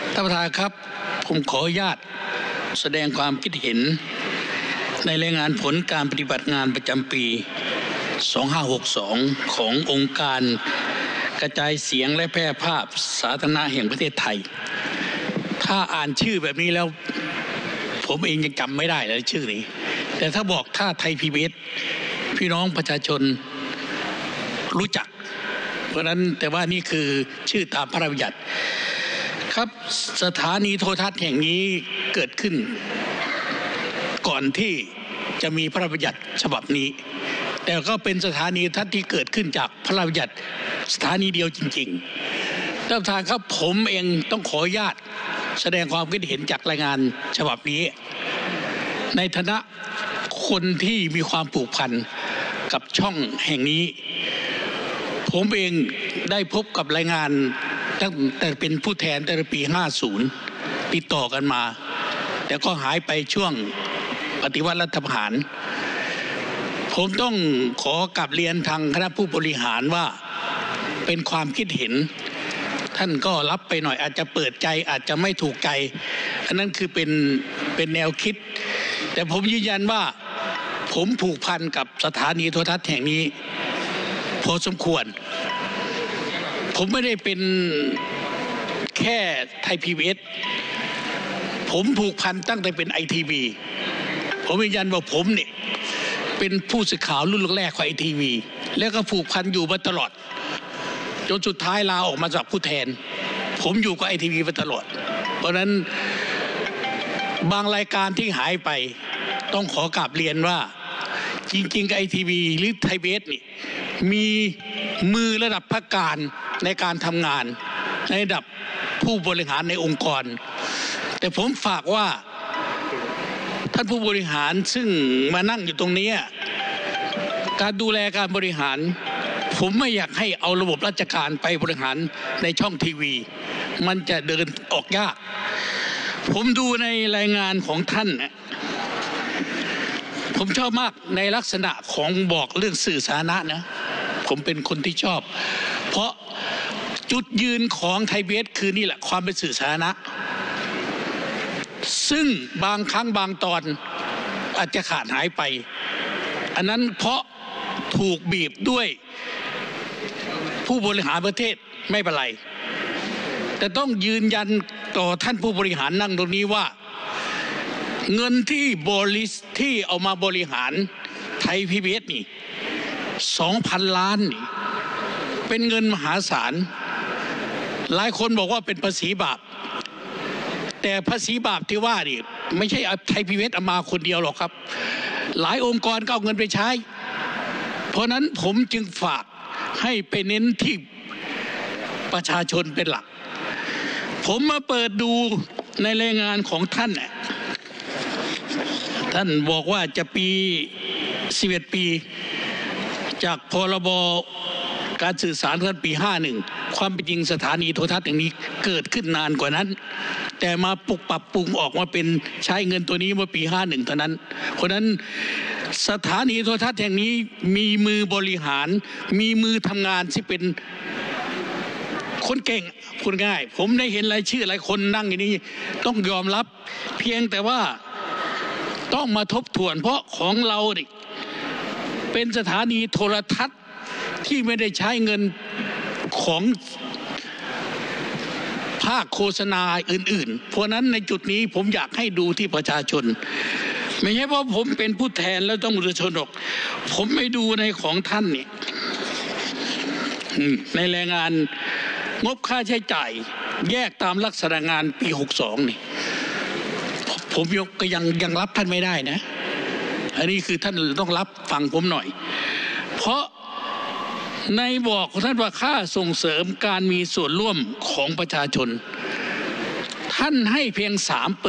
ท่านประธานครับผมขออนุญาตแสดงความคิดเห็นในรายงานผลการปฏิบัติงานประจำปี 2562 ขององค์การกระจายเสียงและแพร่ภาพสาธารณะแห่งประเทศไทยถ้าอ่านชื่อแบบนี้แล้วผมเองยังจำไม่ได้เลยชื่อนี้แต่ถ้าบอกถ้าไทย PBS พี่น้องประชาชนรู้จักเพราะนั้นแต่ว่านี่คือชื่อตามพระราชบัญญัติครับสถานีโทรทัศน์แห่งนี้เกิดขึ้นก่อนที่จะมีพระราชบัญญัติฉบับนี้แต่ก็เป็นสถานีโทรทัศน์ที่เกิดขึ้นจากพระราชบัญญัติสถานีเดียวจริงๆท่านประธานครับผมเองต้องขออนุญาตแสดงความคิดเห็นจากรายงานฉบับนี้ในฐานะคนที่มีความผูกพันกับช่องแห่งนี้ผมเองได้พบกับรายงานตั้งแต่เป็นผู้แทนตั้งแต่ปี 50 ติดต่อกันมาแต่ก็หายไปช่วงปฏิวัติรัฐประหารผมต้องขอกลับเรียนทางคณะผู้บริหารว่าเป็นความคิดเห็นท่านก็รับไปหน่อยอาจจะเปิดใจอาจจะไม่ถูกใจอันนั้นคือเป็นแนวคิดแต่ผมยืนยันว่าผมผูกพันกับสถานีโทรทัศน์แห่งนี้พอสมควรผมไม่ได้เป็นแค่ไทย PBS ผมผูกพันตั้งแต่เป็นITVผมยืนยันว่าผมเนี่ยเป็นผู้สื่อข่าวรุ่นแรกของITVแล้วก็ผูกพันอยู่มาตลอดจนสุดท้ายลาออกมาจากผู้แทนผมอยู่กับITVมาตลอดเพราะนั้นบางรายการที่หายไปต้องขอกราบเรียนว่าจริงๆกับITVหรือไทย PBS นี่มีมือระดับพระการในการทำงานในระดับผู้บริหารในองค์กรแต่ผมฝากว่าท่านผู้บริหารซึ่งมานั่งอยู่ตรงนี้การดูแลการบริหารผมไม่อยากให้เอาระบบราชการไปบริหารในช่องทีวีมันจะเดินออกยากผมดูในรายงานของท่านผมชอบมากในลักษณะของบอกเรื่องสื่อสาธารณะนะผมเป็นคนที่ชอบเพราะจุดยืนของไทย PBS คือนี่แหละความเป็นสื่อสาธารณะซึ่งบางครั้งบางตอนอาจจะขาดหายไปอันนั้นเพราะถูกบีบด้วยผู้บริหารประเทศไม่เป็นไรแต่ต้องยืนยันต่อท่านผู้บริหารนั่งตรงนี้ว่าเงินที่เอามาบริหารไทย PBS นี่ 2,000 ล้านนี่เป็นเงินมหาศาลหลายคนบอกว่าเป็นภาษีบาปแต่ภาษีบาปที่ว่านี่ไม่ใช่ไทย PBS เอามาคนเดียวหรอกครับหลายองค์กรก็เอาเงินไปใช้เพราะนั้นผมจึงฝากให้ไปเน้นที่ประชาชนเป็นหลักผมมาเปิดดูในรายงานของท่านท่านบอกว่าจะปี11 ปีจากพรบการสื่อสารท่านปี 51ความเป็นจริงสถานีโทรทัศน์อย่างนี้เกิดขึ้นนานกว่านั้นแต่มาปรับปรุงออกมาเป็นใช้เงินตัวนี้เมื่อปี 51เท่านั้นเพราะนั้นสถานีโทรทัศน์แห่งนี้มีมือบริหารมีมือทำงานที่เป็นคนเก่งพูดง่ายผมได้เห็นรายชื่อหลายคนนั่งอย่างนี้ต้องยอมรับเพียงแต่ว่าต้องมาทบทวนเพราะของเราเนี่ยเป็นสถานีโทรทัศน์ที่ไม่ได้ใช้เงินของภาคโฆษณาอื่นๆเพราะนั้นในจุดนี้ผมอยากให้ดูที่ประชาชนไม่ใช่เพราะผมเป็นผู้แทนแล้วต้องประชาชนหรอกผมไม่ดูในของท่านเนี่ยในรายงานงบค่าใช้จ่ายแยกตามลักษณะงานปี 62นี่ผมก็ยังรับท่านไม่ได้นะอันนี้คือท่านต้องรับฟังผมหน่อยเพราะในบอกของท่านว่าค่าส่งเสริมการมีส่วนร่วมของประชาชนท่านให้เพียง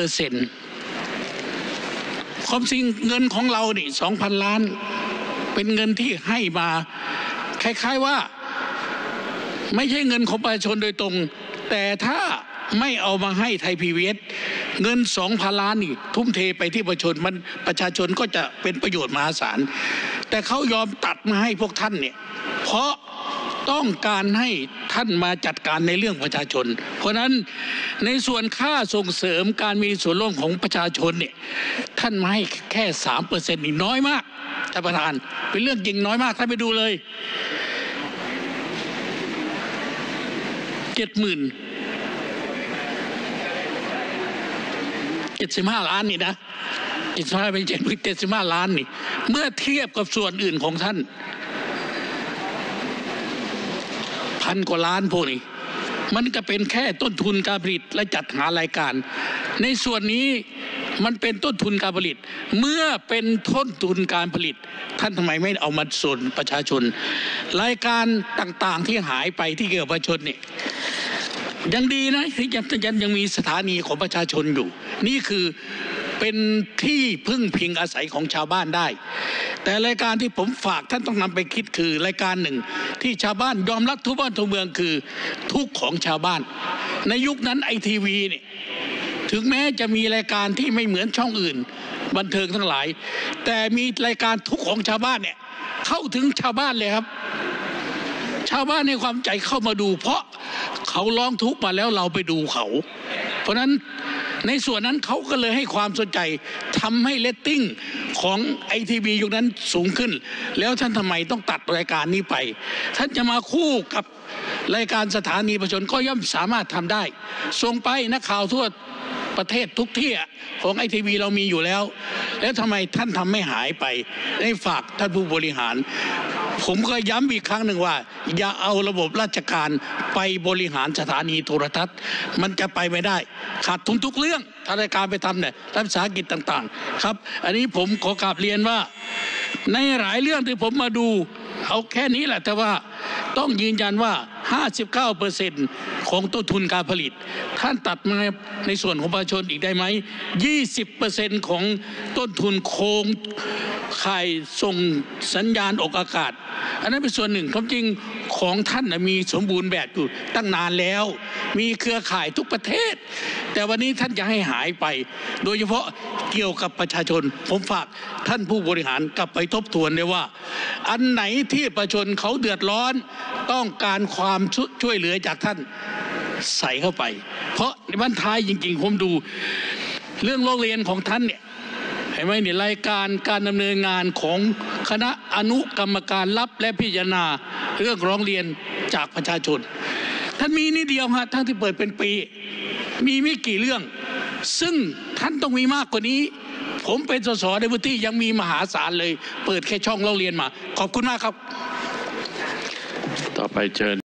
3%ความจริงเงินของเรานี่ 2,000 ล้านเป็นเงินที่ให้มาคล้ายๆว่าไม่ใช่เงินของประชาชนโดยตรงแต่ถ้าไม่เอามาให้ไทย PBS เงิน 2,000 ล้านนี่ทุ่มเทไปที่ประชาชนก็จะเป็นประโยชน์มหาศาลแต่เขายอมตัดมาให้พวกท่านเนี่ยเพราะต้องการให้ท่านมาจัดการในเรื่องประชาชนเพราะนั้นในส่วนค่าส่งเสริมการมีส่วนร่วมของประชาชนเนี่ยท่านมาให้แค่ 3% นี่น้อยมากท่านประธานเป็นเรื่องจริงน้อยมากท่านไปดูเลย75 ล้านนี่นะ75เป็น75 ล้านนี่เมื่อเทียบกับส่วนอื่นของท่าน1,000 กว่าล้านพวกนี้มันก็เป็นแค่ต้นทุนการผลิตและจัดหารายการในส่วนนี้มันเป็นต้นทุนการผลิตเมื่อเป็นต้นทุนการผลิตท่านทำไมไม่เอามาส่วนประชาชนรายการต่างๆที่หายไปที่เกี่ยวกับประชาชนเนี่ยยังดีนะที่ยังมีสถานีของประชาชนอยู่นี่คือเป็นที่พึ่งพิงอาศัยของชาวบ้านได้แต่รายการที่ผมฝากท่านต้องนำไปคิดคือรายการหนึ่งที่ชาวบ้านยอมรับทุกบ้านทุกเมืองคือทุกของชาวบ้านในยุคนั้นไอทีวีเนี่ยถึงแม้จะมีรายการที่ไม่เหมือนช่องอื่นบันเทิงทั้งหลายแต่มีรายการทุกของชาวบ้านเนี่ยเข้าถึงชาวบ้านเลยครับชาวบ้านในความใจเข้ามาดูเพราะเขาร้องทุกข์มาแล้วเราไปดูเขาเพราะนั้นในส่วนนั้นเขาก็เลยให้ความสนใจทำให้เรตติ้งของไอทีวียุคนั้นสูงขึ้นแล้วท่านทำไมต้องตัดรายการนี้ไปท่านจะมาคู่กับรายการสถานีประชาชนก็ย่อมสามารถทำได้ส่งไปนักข่าวทั่วประเทศทุกที่ของไอทีวีเรามีอยู่แล้วแล้วทำไมท่านทำไม่หายไปได้ฝากท่านผู้บริหารผมก็ย้ำอีกครั้งหนึ่งว่าอย่าเอาระบบราชการไปบริหารสถานีโทรทัศน์มันจะไปไม่ได้ขาดทุนทุกเรื่องถ้ารายการไปทำเนี่ยรัฐวิสาหกิจต่างๆครับอันนี้ผมขอกราบเรียนว่าในหลายเรื่องที่ผมมาดูเอาแค่นี้แหละแต่ว่าต้องยืนยันว่า 59% ของต้นทุนการผลิตท่านตัดมาในส่วนของประชาชนอีกได้ไหม 20% ของต้นทุนโครงข่ายส่งสัญญาณออกอากาศอันนั้นเป็นส่วนหนึ่งความจริงของท่านมีสมบูรณ์แบบอยู่ตั้งนานแล้วมีเครือข่ายทุกประเทศแต่วันนี้ท่านจะให้หายไปโดยเฉพาะเกี่ยวกับประชาชนผมฝากท่านผู้บริหารกลับไปทบทวนเลยว่าอันไหนที่ประชาชนเขาเดือดร้อนต้องการความช่วยเหลือจากท่านใส่เข้าไปเพราะในบรรท้ายจริงๆผมดูเรื่องโรงเรียนของท่านเนี่ยเห็นไหมเนี่ยรายการดำเนินงานของคณะอนุกรรมการรับและพิจารณาเรื่องร้องเรียนจากประชาชนท่านมีนิดเดียวฮะทั้งที่เปิดเป็นปีมีไม่กี่เรื่องซึ่งท่านต้องมีมากกว่านี้ผมเป็นสสในพื้นที่ยังมีมหาศาลเลยเปิดแค่ช่องร้องเรียนมาขอบคุณมากครับต่อไปเชิญ